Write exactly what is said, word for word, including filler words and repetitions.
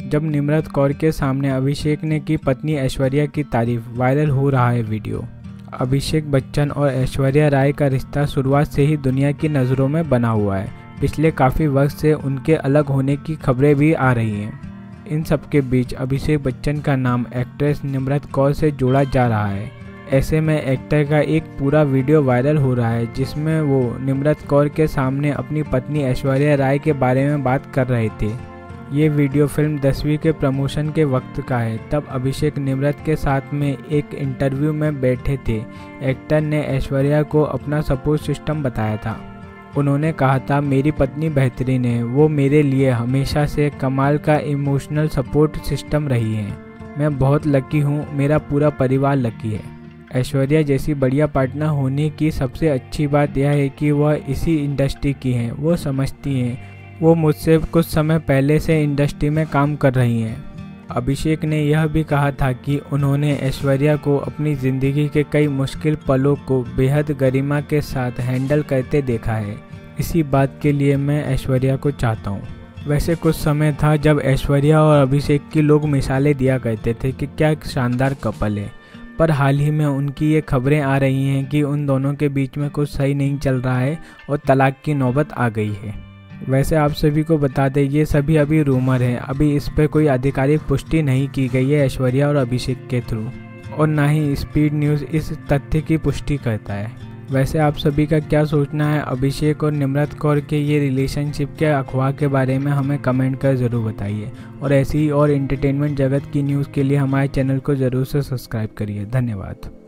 जब निम्रत कौर के सामने अभिषेक ने की पत्नी ऐश्वर्या की तारीफ, वायरल हो रहा है वीडियो। अभिषेक बच्चन और ऐश्वर्या राय का रिश्ता शुरुआत से ही दुनिया की नज़रों में बना हुआ है। पिछले काफ़ी वक्त से उनके अलग होने की खबरें भी आ रही हैं। इन सब के बीच अभिषेक बच्चन का नाम एक्ट्रेस निम्रत कौर से जोड़ा जा रहा है। ऐसे में एक्टर का एक पूरा वीडियो वायरल हो रहा है जिसमें वो निम्रत कौर के सामने अपनी पत्नी ऐश्वर्या राय के बारे में बात कर रहे थे। ये वीडियो फिल्म दसवीं के प्रमोशन के वक्त का है। तब अभिषेक निम्रत के साथ में एक इंटरव्यू में बैठे थे। एक्टर ने ऐश्वर्या को अपना सपोर्ट सिस्टम बताया था। उन्होंने कहा था, मेरी पत्नी बेहतरीन है, वो मेरे लिए हमेशा से कमाल का इमोशनल सपोर्ट सिस्टम रही है। मैं बहुत लकी हूँ, मेरा पूरा परिवार लकी है। ऐश्वर्या जैसी बढ़िया पार्टनर होने की सबसे अच्छी बात यह है कि वह इसी इंडस्ट्री की हैं, वो समझती हैं। वो मुझसे कुछ समय पहले से इंडस्ट्री में काम कर रही हैं। अभिषेक ने यह भी कहा था कि उन्होंने ऐश्वर्या को अपनी ज़िंदगी के कई मुश्किल पलों को बेहद गरिमा के साथ हैंडल करते देखा है। इसी बात के लिए मैं ऐश्वर्या को चाहता हूँ। वैसे कुछ समय था जब ऐश्वर्या और अभिषेक की लोग मिसालें दिया करते थे कि क्या शानदार कपल है, पर हाल ही में उनकी ये खबरें आ रही हैं कि उन दोनों के बीच में कुछ सही नहीं चल रहा है और तलाक की नौबत आ गई है। वैसे आप सभी को बता दें, ये सभी अभी रूमर हैं, अभी इस पर कोई आधिकारिक पुष्टि नहीं की गई है ऐश्वर्या और अभिषेक के थ्रू, और ना ही स्पीड न्यूज़ इस तथ्य की पुष्टि करता है। वैसे आप सभी का क्या सोचना है अभिषेक और निम्रत कौर के ये रिलेशनशिप के अफवाह के बारे में हमें कमेंट कर ज़रूर बताइए, और ऐसी ही और एंटरटेनमेंट जगत की न्यूज़ के लिए हमारे चैनल को ज़रूर से सब्सक्राइब करिए। धन्यवाद।